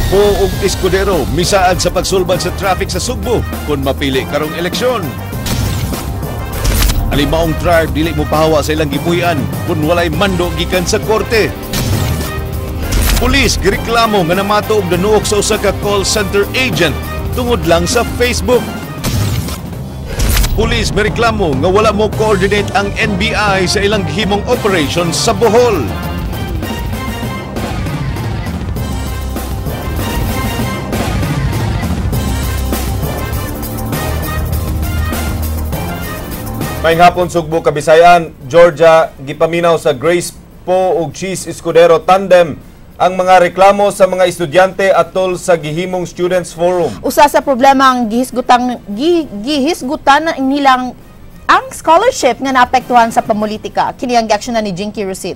Po ug Escudero misaad sa pagsulbad sa traffic sa Sugbo kung mapili karong eleksyon. Alimaong tribe dili mo pahawa sa ilang gipuy-an kung walay mando gikan sa korte. Pulis gireklamo nga namato og nanuok sa usa ka call center agent tungod lang sa Facebook. Pulis mireklamo nga wala mo coordinate ang NBI sa ilang gihimong operation sa Bohol. Maayong hapon Sugbo, Kabisayan, Georgia, gipaminaw sa Grace Po ug Cheese Escudero tandem ang mga reklamo sa mga estudyante atol sa gihimong Students Forum. Usa sa problema ang gihisgutan nilang ang scholarship nga naapektuhan sa pamulitika. Kini ang giaksyonan ni Jinky Rosit.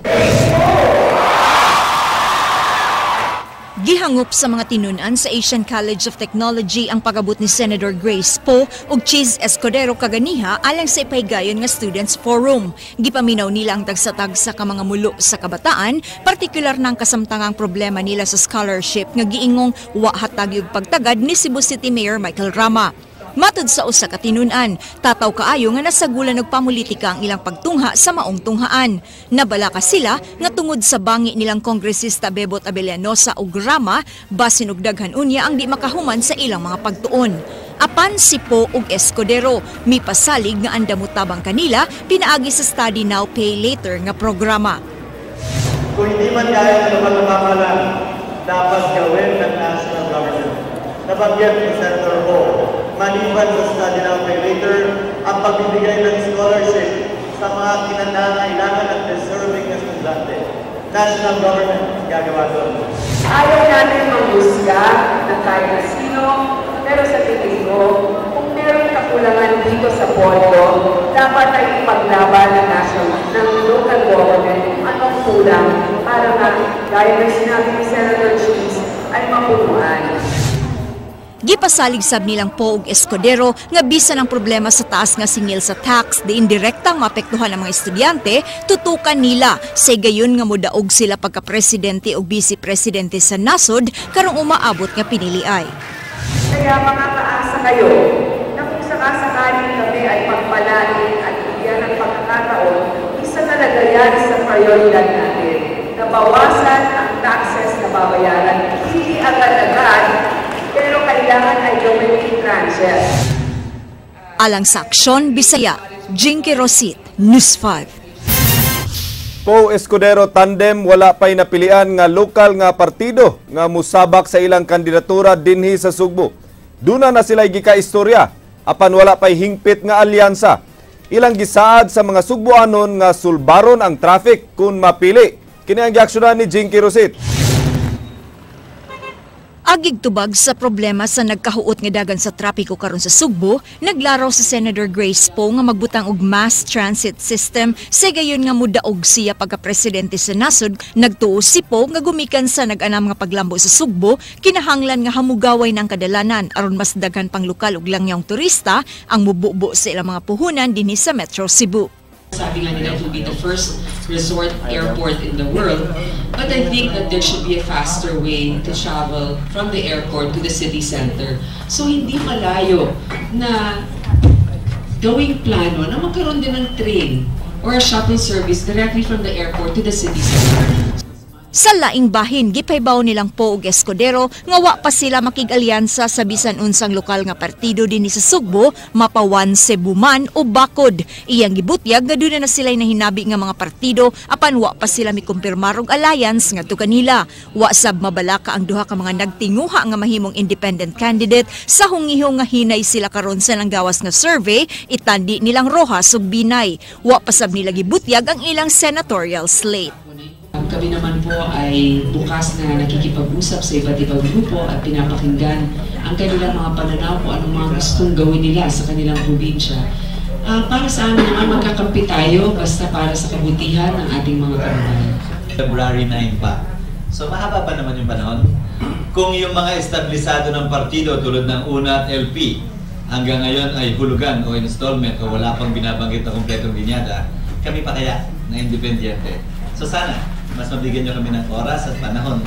Gihangup sa mga tinunan sa Asian College of Technology ang pagabot ni Senator Grace Po ug Cheese Escudero kaganiha alang sa ipaygayon nga Students Forum. Gipaminaw nila ang tagsa-tagsa ka mga mulo sa kabataan, partikular ng kasamtangang problema nila sa scholarship nga giingong wa hatag yung pagtagad ni Cebu City Mayor Michael Rama. Matod sa usa ka tinunan, tataw kaayo nga nasagulan og pamulitika ang ilang pagtungha sa maong tunghaan. Nabalaka sila nga tungod sa bangi nilang kongresista Bebot Abellanosa ug Rama, basin og daghan unya ang di makahuman sa ilang mga pagtuon. Apan si Po ug Escudero mipasalig nga andamutabang kanila pinaagi sa Study Now Pay Later nga programa. Kung hindi man kaya ng pagmamahalan, dapat gawin ng national government. Nabanggit ni Senator Po, maliban sa Study Now Pay Later, ang pagbibigay ng scholarship sa mga kinangangailangan at deserving na estudyante. National government gagawa doon. Ayaw natin manghusga ng kahit na sino, pero sa tingin ko, kung meron kakulangan dito sa pondo, dapat ay ipaglaban ng local government kung anong kulang para nga, gaya ng sinabi ni Senator Cheese, ay mapunuan. Gipasalig sab nilang Po ug Escudero nga bisan ang problema sa taas nga singil sa tax di indirektang maapektuhan ang mga estudyante, tutukan nila sa gayon nga modaog sila pagka-presidente o vice-presidente sa nasod karong umaabot nga piniliay. Kaya mga kaasa kayo na kung sakasakaling kami ay pagpalain at bigyan ng pagkakataon, isa talaga yan sa prioridad natin na bawasan ang taxes na babayaran. Hindi agad-agad, pero kailangan ay gawin in tranches. Alang sa Aksyon, Bisaya, Jinky Rosit, News 5. Po Escudero tandem wala pay napilian nga lokal nga partido nga musabak sa ilang kandidatura dinhi sa Sugbo. Duna na sila gikaistorya, apan wala pay hingpit nga alyansa. Ilang gisaad sa mga Sugboanon nga sulbaron ang traffic kung mapili. Kini ang giaksyonan ni Jinky Rosit. Agig tubag sa problema sa nagkahuot nga dagan sa trapiko karon sa Sugbo, naglaraw si Senator Grace Po nga magbutang og mass transit system sa gayon nga mudaog siya pagka-presidente sa nasod. Nagtuo si Po nga gumikan sa nag-anam nga paglambo sa Sugbo, kinahanglan nga hamugaway ng kadalanan aron mas daghan pang lokal ug langyang turista ang mububo sa ilang mga puhunan dinhi sa Metro Cebu. Sabi nga nila it will be the first resort airport in the world, but I think that there should be a faster way to travel from the airport to the city center. So hindi malayo na gawing plano na magkaroon din ng train or a shuttle service directly from the airport to the city center. Sa laing bahin, gipaybaw nilang Po ug Escudero nga wa pa sila makig-alyansa sa bisan unsang lokal nga partido dinhi sa Sugbo, Mapawan, Cebu man o Bacod. Iyang gibutyag nga doon na sila nahinabi nga mga partido apan wa pa sila mikumpirmar og alliance ngadto kanila. Wa sab mabalaka ang duha ka mga nagtinguha nga mahimong independent candidate sa hungiho nga hinay sila karon sa nanggawas nga survey, itandi nilang Rojas ug Binay. Wa pa sab nila gibutyag ang ilang senatorial slate. Kami naman po ay bukas na nakikipag-usap sa iba't ibang grupo at pinapakinggan ang kanilang mga pananaw kung anong mga gustong gawin nila sa kanilang probinsya. Para sa amin naman magkakampi tayo basta para sa kabutihan ng ating mga kababayan. February 9 pa. So mahaba pa naman yung panahon. Kung yung mga establisado ng partido tulad ng UNA at LP hanggang ngayon ay hulugan o installment o wala pang binabanggit na kompletong linyada, kami pa kaya na independyente. So sana mas mabigyan nyo kami ng oras at panahon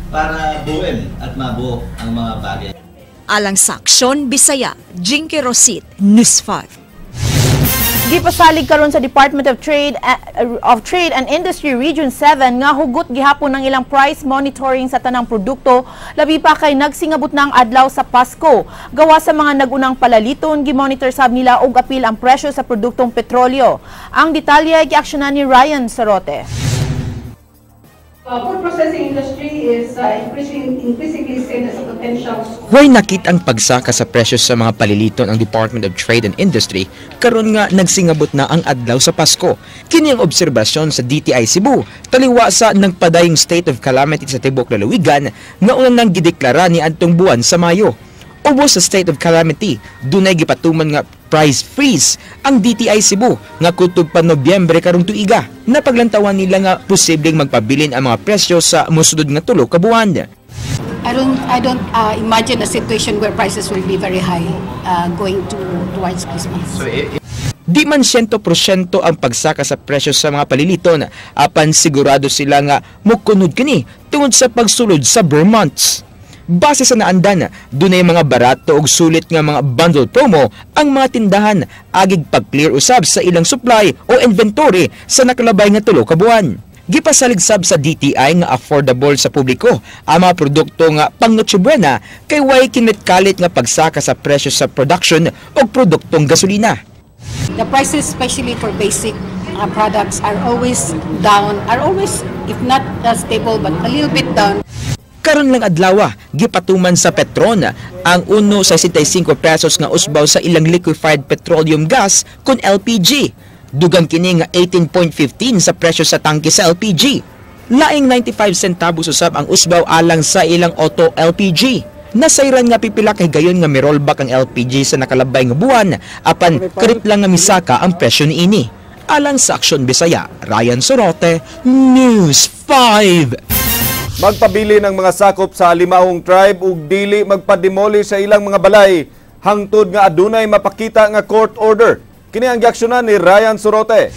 para buuin at mabuo ang mga bagay. Alang sa aksyon, Bisaya, Jinky Rosit, News 5. Gipasalig karon sa Department of Trade and Industry Region 7 nga hugot gihapon ng ilang price monitoring sa tanang produkto labi pa kay nagsingabot na ang adlaw sa Pasko. Gawa sa mga nagunang palaliton, gimonitor sab nila og apil ang presyo sa produktong petrolyo. Ang detalye giaksyonan ni Ryan Sorote. Food processing industry is increasingly seen as a potential. Huwag nakita ang pagsaka sa presyo sa mga paliliton ang Department of Trade and Industry karon nga nagsingabot na ang adlaw sa Pasko. Kini ang obserbasyon sa DTI Cebu taliwa sa nagpadayong state of calamity sa tibok lalawigan nga unang nang gideklara ni adtong buwan sa Mayo. Ubos sa state of calamity, dunay gipatuman nga price freeze ang DTI Cebu nga kutob pa Nobyembre karong tuiga. Napaglantawan nila nga posibleng magpabilin ang mga presyo sa mosunod nga 3 ka buwan. I don't imagine a situation where prices will be very high going towards Christmas. Di man 100% ang pagsaka sa presyo sa mga paliliton, apan sigurado sila nga mukunod kini tungod sa pagsulod sa bare months. Base sa naandan, dunay mga barato og sulit nga mga bundle promo ang mga tindahan agig pag-clear usab sa ilang supply o inventory sa nakalabay nga 3 ka buwan. Gipasalig sab sa DTI nga affordable sa publiko ang mga produkto nga pang Noche Buena kay way kinitkalit nga pagsaka sa presyo sa production o produktong gasolina. The prices, especially for basic products, are always down, if not stable, but a little bit down. Karon lang adlaw, gipatuman sa Petron ang 1.65 pesos nga usbaw sa ilang liquefied petroleum gas kun LPG. Dugang kini nga 18.15 sa presyo sa tangke sa LPG. Laing 95 centavos usab ang usbaw alang sa ilang auto LPG. Nasayran nga pipila kay gayon nga mirollback ang LPG sa nakalabay nga buwan apan karit lang nga misaka ang presyo niini. Alang sa Aksyon Bisaya, Ryan Sorote, News 5. Magpabili ng mga sakop sa limahong tribe ug dili magpademoli sa ilang mga balay hangtod nga adunay mapakita nga court order. Kini ang giaksyonan ni Ryan Sorote.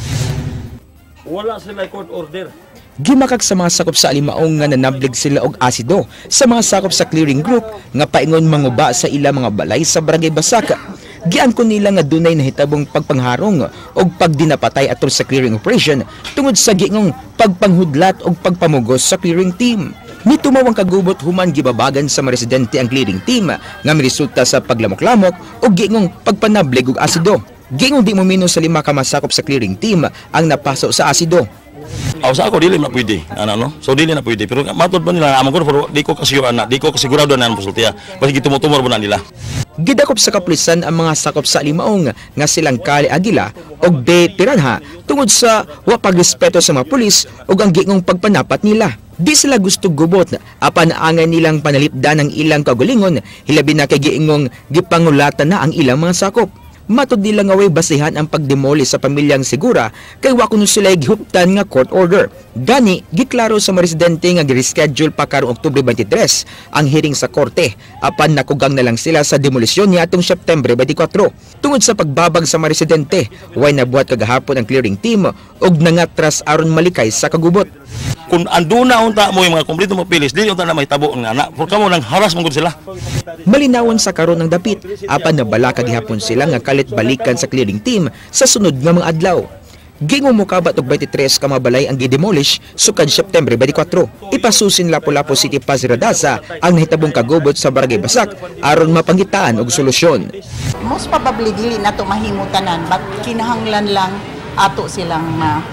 Wala sila court order. Gimakag sa mga sakop sa alimaong nga nanablig sila og asido sa mga sakop sa clearing group nga paingon manguba sa ilang mga balay sa Barangay Basak. Giangkon nila nga dunay nahitabong pagpangharong og pagdinapatay atol sa clearing operation tungod sa giingong pagpanghudlat og pagpamugos sa clearing team. Nitumaw ang kagubot human gibabagan sa mga residente ang clearing team nga miresulta sa paglamok-lamok og giingong pagpanablig og asido. Giingong di momino sa 5 ka masakop sa clearing team ang napaso sa asido. Sa ako dili na pwede, So dili na pwede, pero matod pa nila amon ko pero di ko kasigurado na ang pasultiya. Basta gitumor-tumor na nila. Gidakop sa kapulisan ang mga sakop sa alimaong nga silang Kali Aguila og B. Piranha tungod sa wa pagrespeto sa mga pulis ug ang giingong pagpanapat nila. Di sila gusto gubot apan angan nilang panalipdan ang ilang kagalingon hilabi na kay giingong gipangulatan na ang ilang mga sakop. Matod nila nga way basihan ang pagdemoli sa pamilyang Segura kay wa kuno sila gihuptan nga court order. Gani giklaro sa mga residente nga gi-reschedule pa karong Oktubre 23 ang hearing sa korte apan nakugang na lang sila sa demolisyon niadtong September 24. Tungod sa pagbabag sa mga residente, way nabuhat kagahapon ang clearing team og nangatras aron malikay sa kagubot. Kung anduna unta mo yung mga kompleto mo pilis, dili unta na mahitabo nga na. Por kamo nang haras mong sila. Malinawon sa karon ng dapit apan nabala kagihapon sila nga kalit balikan sa clearing team sa sunod nga mga adlaw. Gingo mo kabat og 23 ka mga balay ang gidemolish sukad September 24. Ipasusin Lapu-Lapu City Paziradasa ang nahitabong kagubot sa Barangay Basak aron mapanggitaan og solusyon. Most probably dili nato mahimutanan, but kinahanglan lang ato silang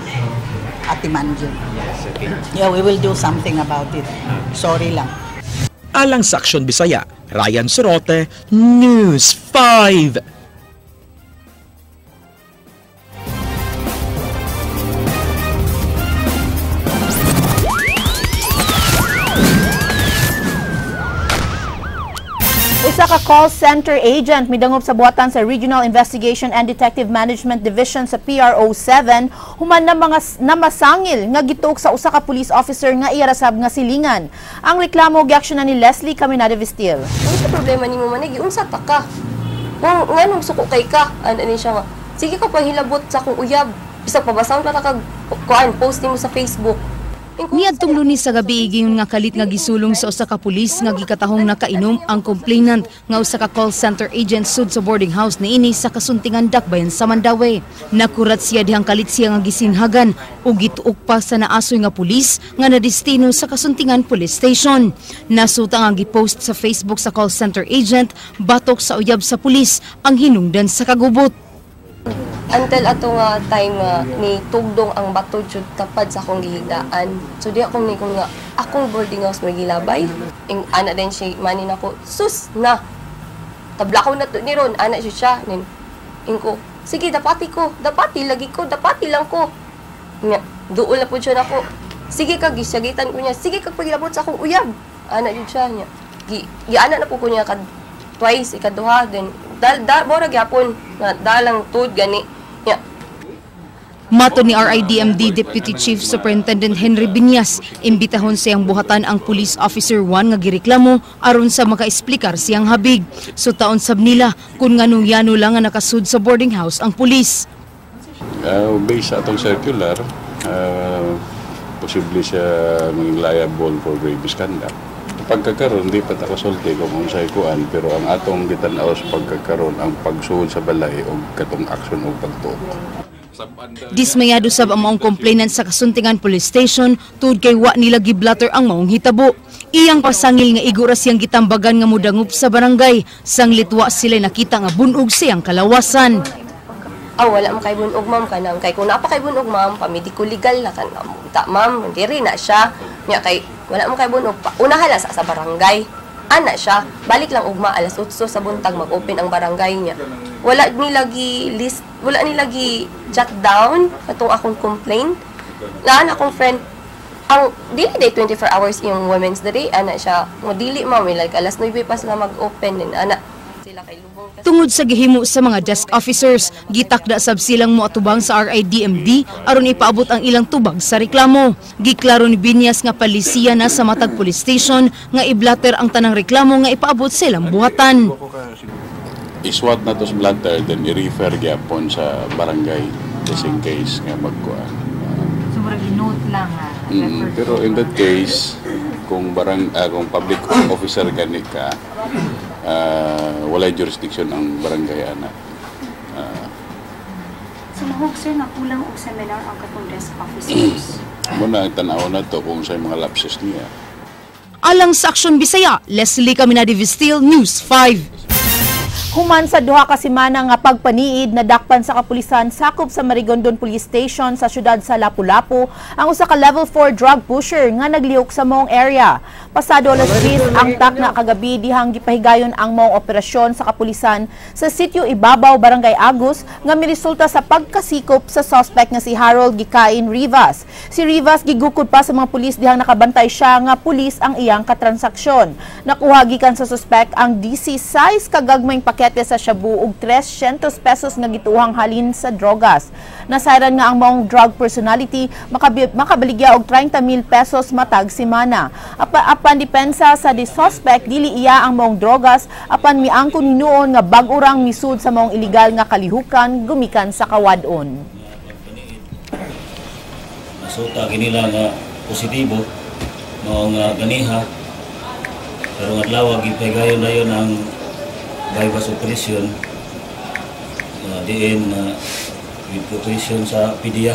atiman yun. Yeah, we will do something about it. Sorry lang. Alang sa Aksyon Bisaya, Ryan Sorote, News 5. Usa ka call center agent midangop sa buhatan sa Regional Investigation and Detective Management Division sa PRO 7 human na mga namasangil nga gituok sa usa ka police officer nga iyarasab nga silingan. Ang reklamo giaksyonan ni Leslie Caminada Vistil. Ano sa problema nimo man giunsa ta ka? Kung nganong suko kay ka, ani siya nga. Sige ka pahilabot sa akong uyab. Bisag pabasahon pa ta kag kuan post nimo sa Facebook. Niadtong Lunes sa gabi giingon nga kalit nga gisulong sa usa ka pulis nga gikatahong nakainom ang complainant nga usa ka call center agent sud sa boarding house niini sa kasuntingan Dakbayan sa Mandawi. Nakurat siya dihang kalit siya nga gisinhagan ug gituok pa sa naasoy nga pulis nga nadestino sa kasuntingan police station. Nasuta nga gipost sa Facebook sa call center agent batok sa uyab sa pulis ang hinungdan sa kagubot. Until ato nga time ni tugdong ang bato jud tapad sa akong gihigdaan. So di akong nikong nga akong boarding house may gilabay. Ing ana din siya manin ako. Sus na. Tabla ko na to ni ron ana siya nin. Ing ko sige dapati ko, dapati lagi ko, dapati lang ko. Nya duol na pud siya nako. Sige kag gisagitan ko niya. Sige kag pagilabot sa akong uyab. Ana jud siya niya. Ana na po ko niya kad twice ikaduha then bora gyapon na dalang tud gani. Mato ni RIDMD Deputy Chief Superintendent Henry Binyas, imbitahon siyang buhatan ang Police Officer 1 nga gireklamo aron sa makaesplikar siyang habig. So taon sab nila kung nganong yano lang nga nakasud sa boarding house ang pulis. Based sa atong circular, posible siya maging liable for grave misconduct. Pagkakaroon, di pa nakasulti kung unsay kuan, pero ang atong gitanaw sa pagkakaroon ang pagsuhod sa balay o katong aksyon o pagtuot. Dismayado sab ang maong complainant sa kasuntingan police station tungod kay wa nila giblatter ang maong hitabo. Iyang pasangil nga igura siyang gitambagan nga mudangup sa barangay. Sanglitwa sila nakita nga bunog siyang kalawasan. Wala mo kay bunog ma'am kanang kay kung napa kay bunog ma'am pamediko legal na kan ta ma'am diri na siya. Nya kay wala mo kay bunog pa unahala sa barangay. Ana siya, balik lang ugma alas 8 sa buntag mag-open ang barangay niya. Wala ni lagi list, wala ni lagi jot down atong akong complaint. Laan akong friend, ang dili day 24 hours yung women's day, ana siya, mo dili ma'am, like alas 9 pa sila mag-open din, ana. Sila kay lubong kasi. Tungod sa gihimo sa mga desk officers, gitakda sab silang moatubang sa RIDMD aron ipaabot ang ilang tubag sa reklamo. Giklaro ni Binyas nga palisiya na sa matag police station nga iblatter ang tanang reklamo nga ipaabot silang buhatan. Iswat na to sa blatter, then i-refer gyapon sa barangay just in case nga magkuan. So murag i-note lang pero in that case, kung kung public officer gani ka, walay jurisdiction ang barangay ana. So mahog sir na kulang og seminar ang katong desk officers. Muna ang tanaw na to kung sa mga lapses niya. Alang sa Aksyon Bisaya, Leslie Caminadi Vistil, News 5. Human sa duha ka semana nga pagpaniid na dakpan sa kapulisan sakop sa Marigondon Police Station sa syudad sa Lapu-Lapu ang usa ka level 4 drug pusher nga naglihok sa maong area. Pasado alas 10 ang takna kagabi dihang gipahigayon ang maong operasyon sa kapulisan sa sitio Ibabaw, Barangay Agus nga miresulta sa pagkasikop sa suspect nga si Harold Gikain Rivas. Si Rivas gigukod pa sa mga pulis dihang nakabantay siya nga pulis ang iyang katransaksyon. Nakuha gikan sa suspect ang DC size kagagmayng pakete sa shabu ug 300 pesos nga gituhang halin sa drogas. Nasayran nga ang maong drug personality makabaligya og 30,000 pesos matag semana. Apan depensa sa di suspect dili iya ang maong drogas apan miangkon hinuon nga bag-urang misud sa maong illegal nga kalihukan gumikan sa kawadon. Nasuta kinila nga positibo maong ganiha pero adlaw gipegayon dayon ang bypass operation diin operation sa PDEA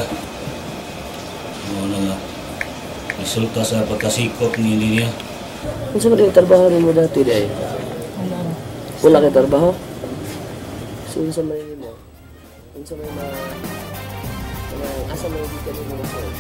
nga resulta sa pagkasikop ni niya. Unsa man yung trabaho mo dati day? Wala kay trabaho? So unsa man mo? Unsa man asa man dito ni mo?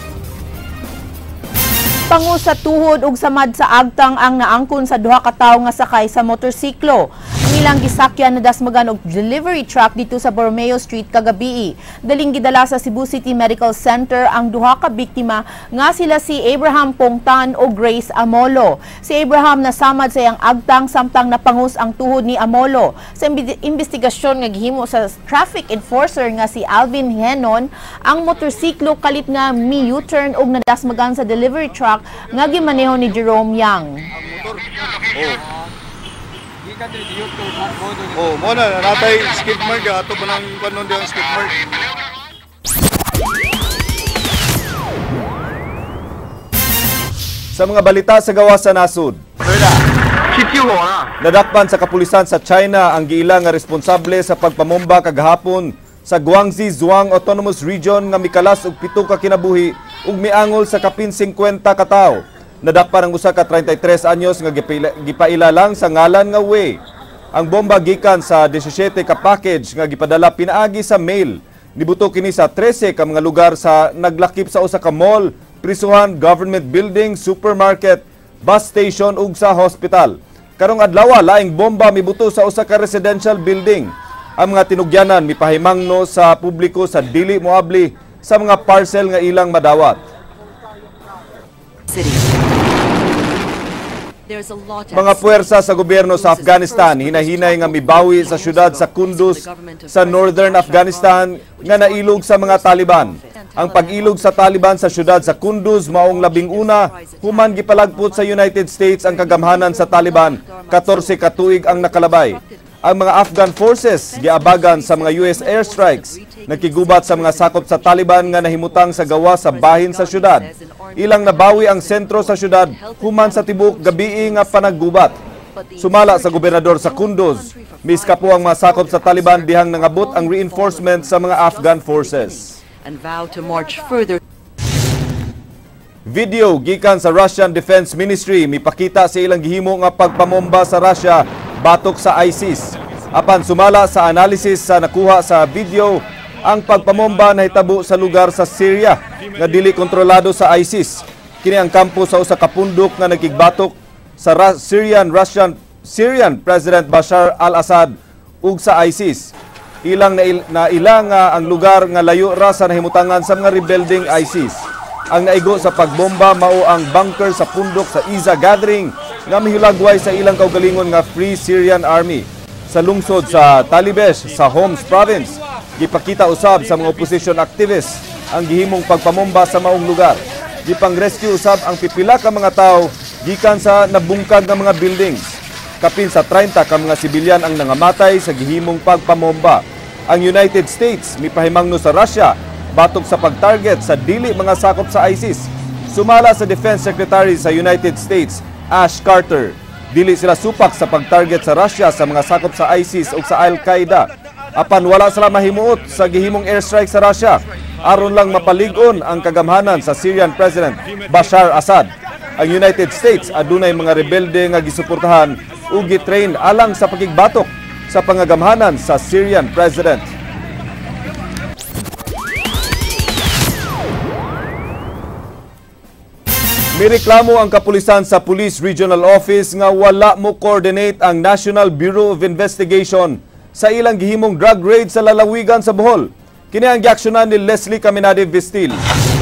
Pangu sa tuhod ug samad sa agtang ang naangkon sa duha ka tawo nga sakay sa motorsiklo. Nilang gisakyan na dasmagan og delivery truck dito sa Borromeo Street kagabi. Daling gidala sa Cebu City Medical Center ang duha ka biktima nga sila si Abraham Pongtan o Grace Amolo. Si Abraham nasamad sa iyang agtang samtang napangus ang tuhod ni Amolo. Sa investigasyon nga gihimo sa traffic enforcer nga si Alvin Henon, ang motorsiklo kalit nga mi-U-turn og nadasmagan sa delivery truck nga gimaneho ni Jerome Yang. Muna natay skid mark ato pa nang panon di ang skid mark. Sa mga balita sa gawa sa nasud. Nadakpan sa kapulisan sa China ang giila nga responsable sa pagpamomba kagahapon sa Guangxi Zhuang Autonomous Region nga mikalas og 7 ka kinabuhi ug miangol sa kapin 50 ka tawo. Nadakpan ang usa ka 33 anyos nga gipaila lang sa ngalan nga Wei. Ang bomba gikan sa 17 ka package nga gipadala pinaagi sa mail. Nibuto kini sa 13 ka mga lugar sa naglakip sa usa ka mall, prisuhan, government building, supermarket, bus station ug sa hospital. Karong adlaw laing bomba mibuto sa usa ka residential building. Ang mga tinugyanan mipahimangno sa publiko sa dili moabli sa mga parcel nga ilang madawat. Mga puwersa sa gobyerno sa Afghanistan hinahinay nga mibawi sa syudad sa Kunduz sa northern Afghanistan nga nailog sa mga Taliban. Ang pag-ilog sa Taliban sa syudad sa Kunduz maong 11 human gipalagpot sa United States ang kagamhanan sa Taliban, 14 ka tuig ang nakalabay. Ang mga Afghan forces giabagan sa mga US airstrikes nakigubat sa mga sakop sa Taliban nga nahimutang sa gawa sa bahin sa syudad. Ilang nabawi ang sentro sa syudad human sa tibuok gabii nga panaggubat. Sumala sa gobernador sa Kunduz, miskapo ang mga sakop sa Taliban dihang nangabot ang reinforcement sa mga Afghan forces. And vow to march further. Video gikan sa Russian Defense Ministry mipakita sa ilang gihimo nga pagpamomba sa Russia batok sa ISIS. Apan sumala sa analysis sa nakuha sa video, ang pagpamomba nahitabo sa lugar sa Syria nga dili kontrolado sa ISIS. Kini ang kampo sa usa ka pundok nga nagkigbatok sa Syrian President Bashar al-Assad ug sa ISIS. Ilang na ilang ang lugar nga layo ra sa nahimutangan sa mga rebelding ISIS. Ang naigo sa pagbomba mao ang bunker sa pundok sa Iza Gathering nga mihulagway sa ilang kaugalingon nga Free Syrian Army. Sa lungsod sa Talibesh sa Homs Province, gipakita usab sa mga opposition activists ang gihimong pagpamomba sa maong lugar. Gipang-rescue usab ang pipila ka mga tawo gikan sa nabungkag nga mga buildings. Kapin sa 30 ka mga sibilyan ang nangamatay sa gihimong pagpamomba. Ang United States mipahimangno sa Russia batok sa pagtarget sa dili mga sakop sa ISIS. Sumala sa Defense Secretary sa United States, Ash Carter, dili sila supak sa pagtarget sa Russia sa mga sakop sa ISIS o sa Al-Qaeda. Apan wala sila mahimuot sa gihimong airstrike sa Russia aron lang mapalig-on ang kagamhanan sa Syrian President Bashar Assad. Ang United States adunay mga rebelde nga gisuportahan ug gitrain alang sa pagigbatok sa pangagamhanan sa Syrian President. Mireklamo ang kapulisan sa Police Regional Office nga wala mo coordinate ang National Bureau of Investigation sa ilang gihimong drug raid sa lalawigan sa Bohol. Kini ang giaksyonan ni Leslie Caminade Vistil.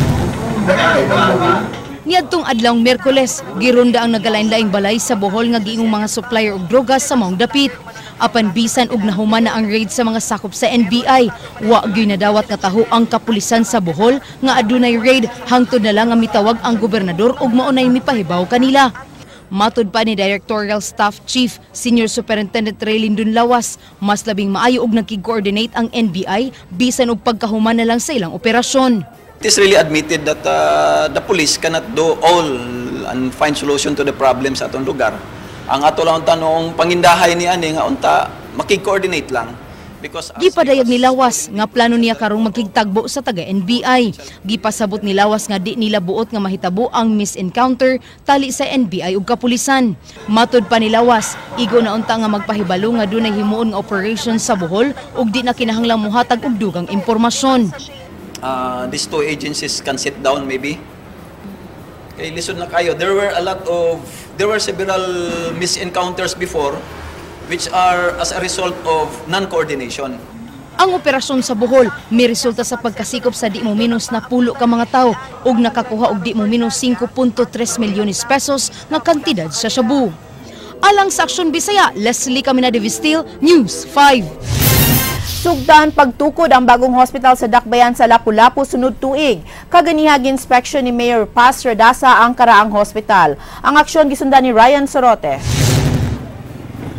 Niadtong adlawng Miyerkules, gironda ang nagalain-laing balay sa Bohol nga giingong mga supplier og drogas sa maong dapit. Apan bisan og nahuman na ang raid sa mga sakop sa NBI, wa gyud nadawat nga taho ang kapulisan sa Bohol nga adunay raid hangtod na lang nga mitawag ang gobernador ug maunay mipahibaw kanila. Matud pa ni Directorial Staff Chief Senior Superintendent Raylin Dunlawas, mas labing maayo og nagki-coordinate ang NBI bisan og pagkahuman na lang sa ilang operasyon. It is really admitted that the police cannot do all and find solution to the problems sa atong lugar. Ang ato lang tanong pangindahay ni ani nga unta makig-coordinate lang. Gipadayag ni Lawas nga plano niya karong magkigtagbo sa taga NBI. Gipasabot ni Lawas nga di nila buot nga mahitabo ang misencounter tali sa NBI ug kapulisan. Matud pa ni Lawas, igo na unta nga magpahibalo nga dunay himuon nga operation sa Bohol ug di na kinahanglang muhatag og dugang impormasyon. These two agencies can sit down maybe. Kay lisod na kayo. There were several misencounters before which are as a result of non-coordination. Ang operasyon sa Bohol may resulta sa pagkasikop sa di mo minus na pulo ka mga tao ug nakakuha og di mo minus 5.3 milyones pesos nga kantidad sa shabu. Alang sa Aksyon Bisaya, Leslie Caminade Vistil, News 5. Sugdan pagtukod ang bagong hospital sa Dakbayan sa Lapu-Lapu sunod tuig. Kaganihag inspection ni Mayor Paz Radasa ang karaang hospital. Ang aksyon gisundan ni Ryan Sorote.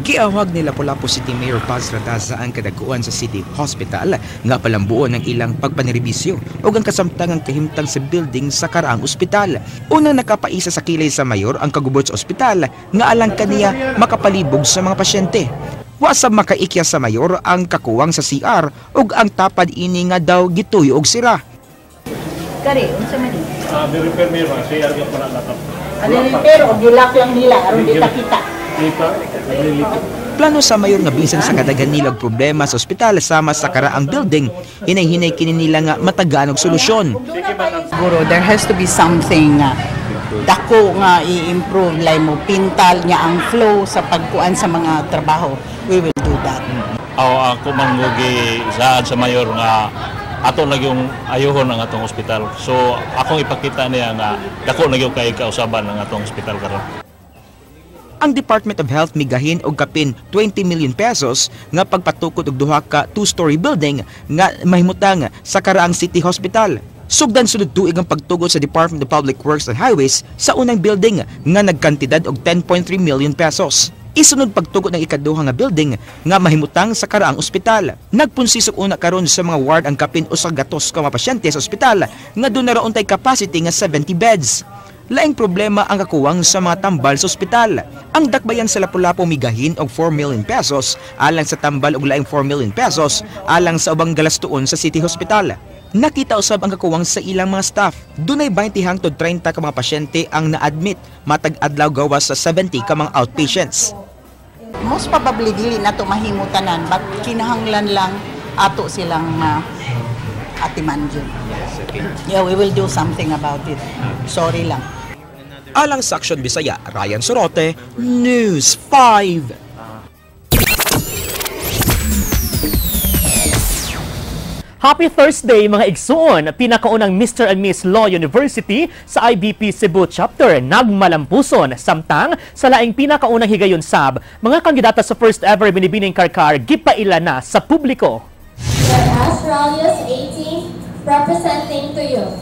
Giawag ni Lapu-Lapu City Mayor Paz Radaza ang kadaguan sa City Hospital nga palambuon ng ilang pagpanerbisyo o ang kasamtangang kahimtang sa building sa karaang ospital. Unang nakapaisa sa kilay sa mayor ang kagubot sa ospital nga alang kaniya makapalibog sa mga pasyente. Wasab makaikya sa mayor ang kakuwang sa CR ug ang tapad ini nga daw gituyo og sira. Kari, unsa man ni? Ni-repair mir CR ga para natap. Repair o gilak lang nila aron di kita. Plano sa mayor nga bisan sa kadagan nila og problema sa ospital sama sa karaang building, hinay-hinay kini nila nga matagaan og solusyon. Siguro there has to be something dako nga i-improve like mo pintal niya ang flow sa pagkuan sa mga trabaho. We will do that. Ako manggugi saan sa mayor nga ato lagi yung ayohon ang atong ospital. So akong ipakita niya nga dako lagi kay kausaban ang atong ospital karon. Ang Department of Health migahin og kapin 20 million pesos nga pagpatukod og duha ka two-story building nga mahimutang sa karaang City Hospital. Sugdan sunod tuig ang pagtugod sa Department of Public Works and Highways sa unang building nga nagkantidad og 10.3 million pesos. Isunod pagtugod ng ikaduha nga building nga mahimutang sa karaang ospital. Nagpunsisok una karon sa mga ward ang kapin usa gatos ka mga pasyente sa ospital nga doon na raon tay capacity nga 70 beds. Laing problema ang kakuwang sa mga tambal sa ospital. Ang dakbayan sa Lapu-Lapu migahin og 4 million pesos alang sa tambal og laing 4 million pesos alang sa ubang galastuon sa City Hospital. Nakita usab ang kakuwang sa ilang mga staff. Dunay 20 hangtod 30 ka mga pasyente ang na-admit matag adlaw gawas sa 70 ka mga outpatients. Most probably dili na to mahimutanan but kinahanglan lang ato silang atiman yun. Yeah, we will do something about it. Sorry lang. Alang sa Aksyon Bisaya, Ryan Sorote, News 5. Happy Thursday mga igsoon! Pinakaunang Mr. and Miss Law University sa IBP Cebu Chapter nagmalampuson. Samtang sa laing pinakaunang higayon sab, mga kandidata sa first ever Binibining Karkar gipaila na sa publiko. Australia's 18 representing to you.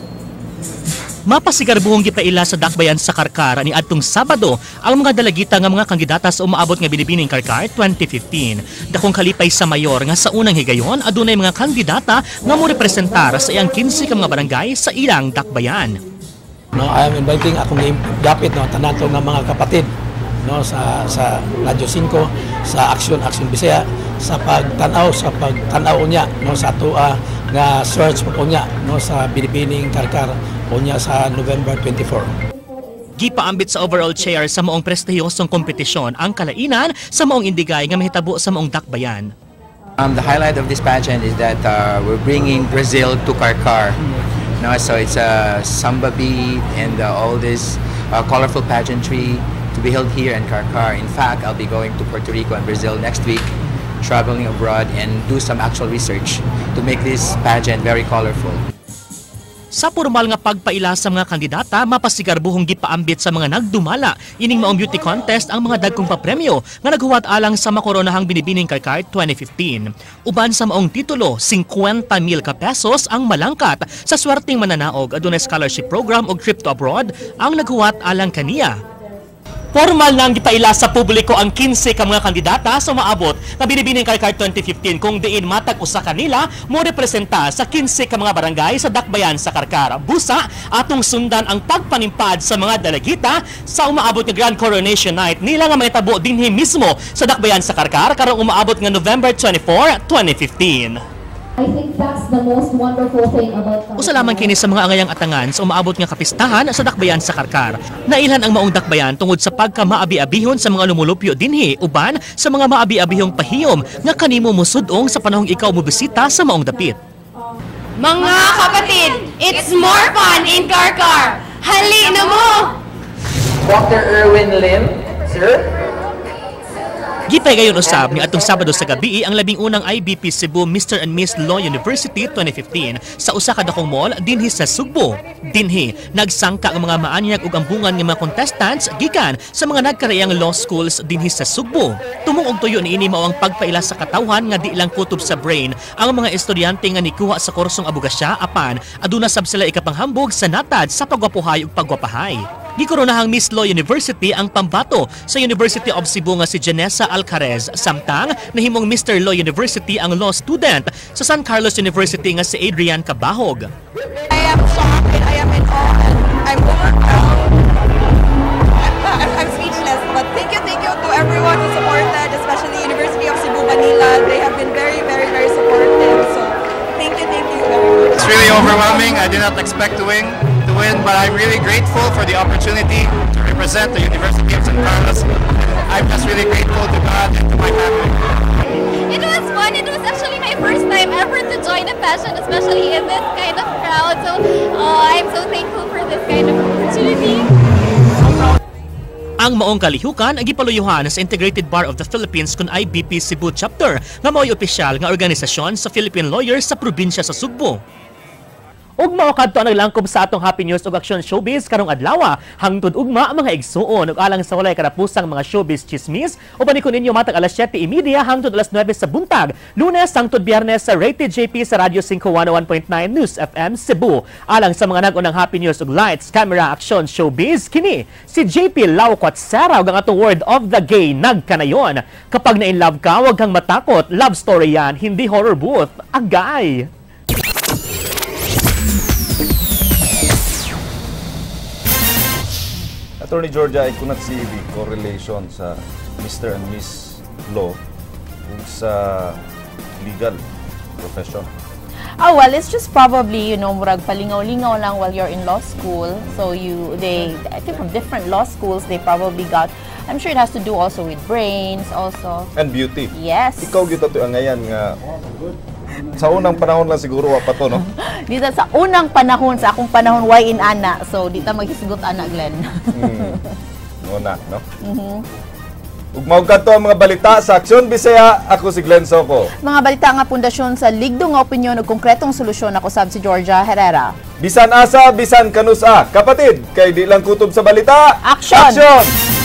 Mapasigarbuhong gipaila sa dakbayan sa Karkar ni adtong Sabado ang mga dalagita nga mga kandidata sa umaabot nga Binibining Karkar 2015. Dakong kalipay sa mayor nga sa unang higayon adunay mga kandidata nga mo representar sa iyang 15 ka mga barangay sa ilang dakbayan. No, I am inviting akong dapit no tanan to nga mga kapatid no sa Radyo 5 sa Aksyon Bisaya sa pagtanaw unya no sa tua nga search po unya no sa Binibining Karkar unya sa November 24. Gipaambit sa overall chair sa maong prestihiyosong kompetisyon ang kalainan sa maong indigay nga mahitabo sa maong dakbayan. The highlight of this pageant is that we're bringing Brazil to Karkar. No, so it's a samba beat and all this colorful pageantry to be held here in Karkar. In fact, I'll be going to Puerto Rico and Brazil next week, traveling abroad and do some actual research to make this pageant very colorful. Sa formal nga pagpaila sa mga kandidata, mapasigarbuhong gipaambit sa mga nagdumala ining maong beauty contest ang mga dagkong papremyo nga naghuwat alang sa makoronahang Binibining Karkar 2015. Uban sa maong titulo, 50,000 ka pesos ang malangkat sa swerteng mananaog adunay scholarship program o trip to abroad ang naghuwat alang kaniya. Formal nang gipaila sa publiko ang 15 ka mga kandidata sa maabot na Binibining Karkar 2015 kung diin matag usa kanila mo representa sa 15 ka mga barangay sa dakbayan sa Karkar. Busa atong sundan ang pagpanimpad sa mga dalagita sa umaabot nga Grand Coronation Night nila nga mahitabo dinhi mismo sa dakbayan sa Karkar karong umaabot nga November 24, 2015. I think that's the most wonderful thing about Karkar. Usa lamang kini sa mga angayang atangan sa umaabot nga kapistahan sa dakbayan sa Karkar. Nailhan ang maong dakbayan tungod sa pagka-maabi-abihon sa mga lumulupyo dinhi uban sa mga maabi-abihong pahiyom nga kanimo musudong sa panahong ikaw mobisita sa maong dapit. Mga kapatid, it's more fun in Karkar. Hali na mo! Dr. Erwin Lim, sir. Gipay gayon usab ni atong Sabado sa gabi ang labing unang IBP Cebu Mr. and Miss Law University 2015 sa usa ka dakong mall dinhi sa Sugbo. Dinhi nagsangka ang mga maanyag ug ambungan nga mga contestants gikan sa mga nagkarayang law schools dinhi sa Sugbo. Tumong og tuyo niini mao ang pagpaila sa katawhan nga di lang kutob sa brain ang mga estudyante nga nikuha sa kursong abogasya apan aduna sab sila ikapanghambog sa natad sa pagwapuhay ug pagwapahay. Gikoronahang Miss Law University ang pambato sa University of Cebu nga si Janessa Alcarez, samtang nahimong Mr. Law University ang law student sa San Carlos University nga si Adrian Cabahog. I am shocked and I am in awe. I'm overwhelmed. I'm speechless, but thank you to everyone who supported, especially University of Cebu, Manila. They have been very supportive. So thank you very much. It's really overwhelming. I did not expect to win, but I'm really grateful for the opportunity to represent the University of San Carlos. I'm just really grateful to God and to my family. It was fun. It was actually my first time ever to join a pageant, especially in this kind of crowd. So I'm so thankful for this kind of opportunity. Ang maong kalihukan ang gipaluyuhan sa Integrated Bar of the Philippines kun IBP Cebu Chapter nga mao'y opisyal nga organisasyon sa Philippine Lawyers sa probinsya sa Sugbo. Ug mao kadto ang naglangkob sa atong Happy News ug Aksyon Showbiz karong adlaw hangtod ugma ang mga igsuon ug alang sa walay karapusang mga showbiz chismis uban ni kuninyo matag alas 7:30 hangtod alas 9 sa buntag Lunes hangtod Biyernes sa Rated JP sa Radyo 5 101.9 News FM Cebu. Alang sa mga nag-unang Happy News ug Lights Camera Aksyon Showbiz kini si JP Lauquat Saraw ang atong word of the gay nagkanayon. Kapag na in love ka wag kang matakot, love story yan, hindi horror booth. Agay. Attorney Georgia, I could not see the correlation sa Mr. and Miss Law sa legal profession. Oh, well, it's just probably, murag palingaw-lingaw lang while you're in law school. So I think from different law schools, they probably got, I'm sure it has to do also with brains also. And beauty. Yes. Ikaw gito to ngayon nga sa unang panahon lang siguro wa pa to, no? Dito sa unang panahon, sa akong panahon, why in ana? So, dito maghisgot ana, Glenn. Una, no? Ug mao kadto ang mga balita sa Aksyon Bisaya, ako si Glenn Soco. Mga balita nga pundasyon sa ligdo nga opinyon ug konkretong solusyon, ako sab si Georgia Herrera. Bisan asa, bisan kanusa. Kapatid, kay di lang kutob sa balita. Aksyon!